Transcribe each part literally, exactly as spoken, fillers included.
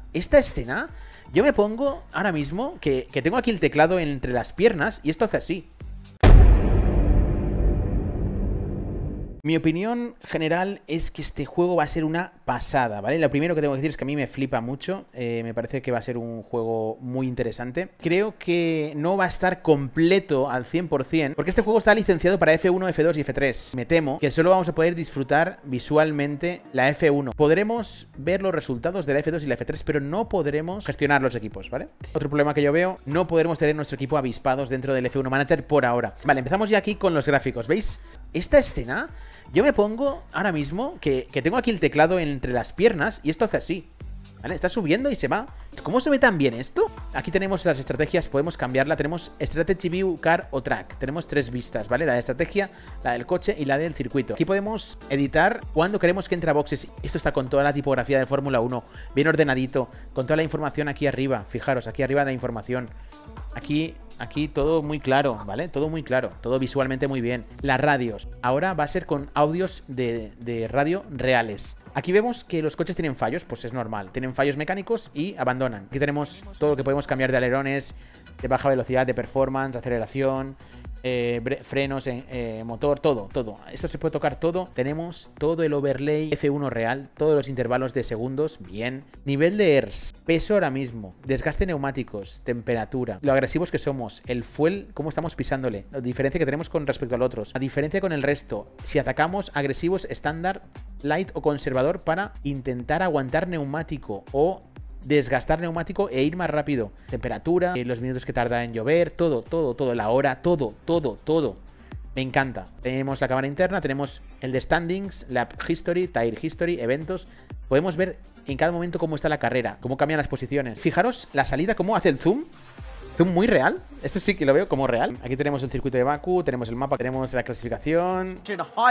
esta escena, yo me pongo ahora mismo que, que tengo aquí el teclado entre las piernas y esto hace así. Mi opinión general es que este juego va a ser una pasada, ¿vale? Lo primero que tengo que decir es que a mí me flipa mucho, eh, me parece que va a ser un juego muy interesante. Creo que no va a estar completo al cien por cien, porque este juego está licenciado para F uno, F dos y F tres. Me temo que solo vamos a poder disfrutar visualmente la F uno. Podremos ver los resultados de la F dos y la F tres, pero no podremos gestionar los equipos, ¿vale? Otro problema que yo veo, no podremos tener nuestro equipo avispados dentro del F uno Manager por ahora. Vale, empezamos ya aquí con los gráficos, ¿veis? Esta escena, yo me pongo ahora mismo que, que tengo aquí el teclado entre las piernas y esto hace así, ¿vale? Está subiendo y se va. ¿Cómo se ve tan bien esto? Aquí tenemos las estrategias, podemos cambiarla. Tenemos Strategy View, Car o Track. Tenemos tres vistas, ¿vale? La de estrategia, la del coche y la del circuito. Aquí podemos editar cuando queremos que entre a boxes. Esto está con toda la tipografía de Fórmula uno, bien ordenadito, con toda la información aquí arriba. Fijaros, aquí arriba la información. Aquí... Aquí todo muy claro, ¿vale? Todo muy claro, todo visualmente muy bien. Las radios, ahora va a ser con audios de, de radio reales. Aquí vemos que los coches tienen fallos, pues es normal. Tienen fallos mecánicos y abandonan. Aquí tenemos todo lo que podemos cambiar de alerones, de baja velocidad, de performance, aceleración, eh, frenos, eh, motor, todo, todo. Esto se puede tocar todo. Tenemos todo el overlay F uno real, todos los intervalos de segundos, bien. Nivel de E R S, peso ahora mismo, desgaste de neumáticos, temperatura, lo agresivos que somos, el fuel, cómo estamos pisándole, la diferencia que tenemos con respecto al otros, la diferencia con el resto, si atacamos agresivos, estándar, light o conservador para intentar aguantar neumático o desgastar neumático e ir más rápido. Temperatura, eh, los minutos que tarda en llover, todo, todo, todo, la hora, todo, todo, todo. Me encanta. Tenemos la cámara interna, tenemos el de standings, lap history, tire history, eventos. Podemos ver en cada momento cómo está la carrera, cómo cambian las posiciones. Fijaros la salida, cómo hace el zoom. Zoom muy real. Esto sí que lo veo como real. Aquí tenemos el circuito de Bakú, tenemos el mapa, tenemos la clasificación.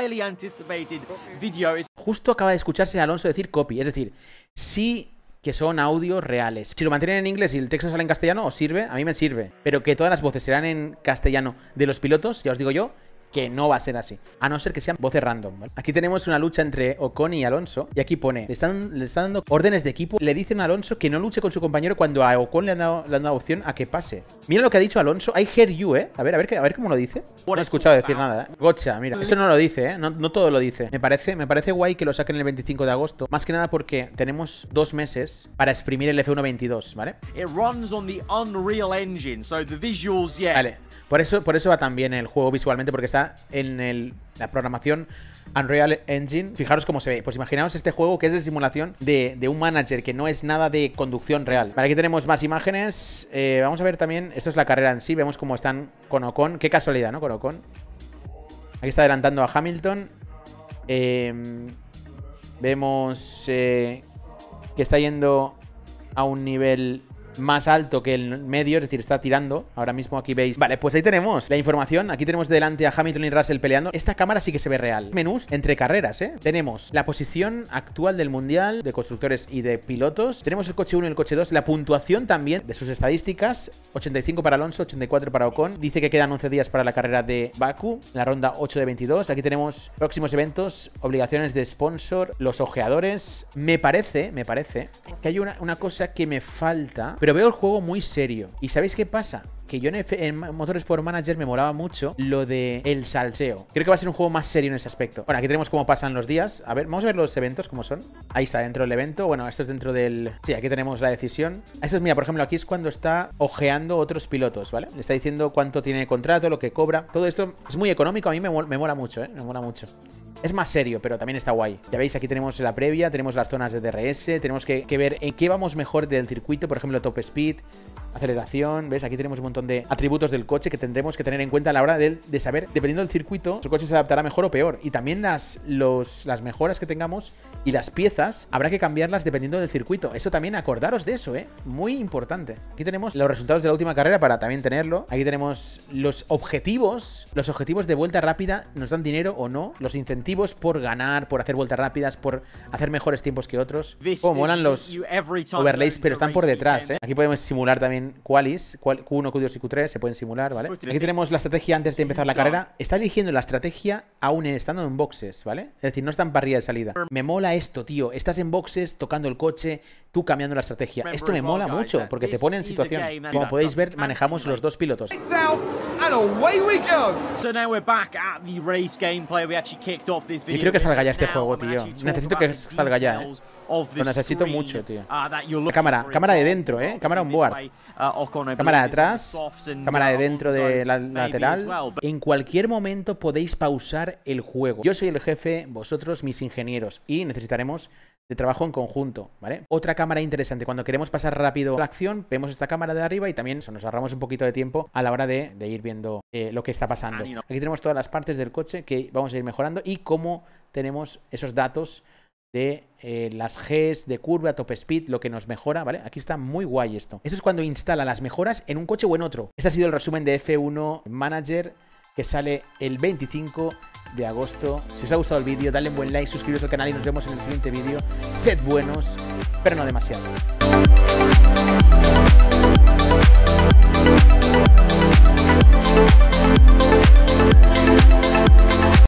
Justo acaba de escucharse a Alonso decir copy, es decir, sí que son audios reales. Si lo mantienen en inglés y el texto sale en castellano, os sirve, a mí me sirve. Pero que todas las voces serán en castellano de los pilotos, ya os digo yo, que no va a ser así, a no ser que sean voces random, ¿vale? Aquí tenemos una lucha entre Ocon y Alonso, y aquí pone, le están, le están dando órdenes de equipo, le dicen a Alonso que no luche con su compañero cuando a Ocon le han dado, le han dado opción a que pase. Mira lo que ha dicho Alonso, I hear you, ¿eh? A ver, a ver, a ver cómo lo dice. No he escuchado decir nada, ¿eh? Gotcha, mira, eso no lo dice, ¿eh? No, no todo lo dice. Me parece, me parece guay que lo saquen el veinticinco de agosto, más que nada porque tenemos dos meses para exprimir el F uno veintidós, ¿vale? It runs on the Unreal Engine, so the visuals, yeah. Vale. Por eso, por eso va tan bien el juego visualmente, porque está en el, la programación Unreal Engine. Fijaros cómo se ve. Pues imaginaos este juego que es de simulación de, de un manager, que no es nada de conducción real. Vale, aquí tenemos más imágenes. Eh, vamos a ver también, esto es la carrera en sí. Vemos cómo están con Ocon. Qué casualidad, ¿no? Con Ocon. Aquí está adelantando a Hamilton. Eh, vemos eh, que está yendo a un nivel más alto que el medio, es decir, está tirando. Ahora mismo aquí veis. Vale, pues ahí tenemos la información. Aquí tenemos delante a Hamilton y Russell peleando. Esta cámara sí que se ve real. Menús entre carreras, ¿eh? Tenemos la posición actual del mundial de constructores y de pilotos. Tenemos el coche uno y el coche dos. La puntuación también de sus estadísticas. ochenta y cinco para Alonso, ochenta y cuatro para Ocon. Dice que quedan once días para la carrera de Bakú, la ronda ocho de veintidós. Aquí tenemos próximos eventos, obligaciones de sponsor, los ojeadores. Me parece, me parece que hay una, una cosa que me falta, pero veo el juego muy serio. ¿Y sabéis qué pasa? Que yo en, F en Motorsport Manager me molaba mucho lo de el salseo. Creo que va a ser un juego más serio en ese aspecto. Bueno, aquí tenemos cómo pasan los días. A ver, vamos a ver los eventos, cómo son. Ahí está, dentro del evento. Bueno, esto es dentro del... Sí, aquí tenemos la decisión. Esto es, mira, por ejemplo, aquí es cuando está ojeando otros pilotos, ¿vale? Le está diciendo cuánto tiene de contrato, lo que cobra. Todo esto es muy económico. A mí me, me mola mucho, ¿eh? Me mola mucho. Es más serio, pero también está guay. Ya veis, aquí tenemos la previa, tenemos las zonas de D R S, tenemos que, que ver en qué vamos mejor del circuito, por ejemplo, top speed, aceleración, ¿ves? Aquí tenemos un montón de atributos del coche que tendremos que tener en cuenta a la hora de, de saber, dependiendo del circuito, su coche se adaptará mejor o peor. Y también las, los, las mejoras que tengamos y las piezas, habrá que cambiarlas dependiendo del circuito. Eso también, acordaros de eso, ¿eh? Muy importante. Aquí tenemos los resultados de la última carrera para también tenerlo. Aquí tenemos los objetivos. Los objetivos de vuelta rápida, nos dan dinero o no. Los incentivos por ganar, por hacer vueltas rápidas, por hacer mejores tiempos que otros. Como molan los overlays, pero están por detrás, ¿eh? Aquí podemos simular también en qualis, Q uno, Q dos y Q tres, se pueden simular, ¿vale? Aquí tenemos la estrategia antes de empezar la carrera. Está eligiendo la estrategia aún estando en boxes, ¿vale? Es decir, no está en parrilla de salida. Me mola esto, tío. Estás en boxes, tocando el coche, tú cambiando la estrategia. Esto me mola mucho, porque te pone en situación. Como podéis ver, manejamos los dos pilotos. Y creo que salga ya este juego, tío. Necesito que salga ya, ¿eh? Lo necesito mucho, tío. Cámara, cámara de dentro, ¿eh? Cámara on board. Cámara de atrás, cámara de dentro de la lateral. En cualquier momento podéis pausar el juego. Yo soy el jefe, vosotros mis ingenieros. Y necesitaremos de trabajo en conjunto, ¿vale? Otra cámara interesante, cuando queremos pasar rápido la acción, vemos esta cámara de arriba y también eso, nos ahorramos un poquito de tiempo a la hora de, de ir viendo eh, lo que está pasando. Aquí tenemos todas las partes del coche que vamos a ir mejorando y cómo tenemos esos datos de eh, las Gs, de curva, top speed, lo que nos mejora, ¿vale? Aquí está muy guay esto. Eso es cuando instala las mejoras en un coche o en otro. Este ha sido el resumen de F uno Manager, que sale el veinticinco de agosto. Si os ha gustado el vídeo, dale un buen like, suscribiros al canal y nos vemos en el siguiente vídeo. Sed buenos, pero no demasiado.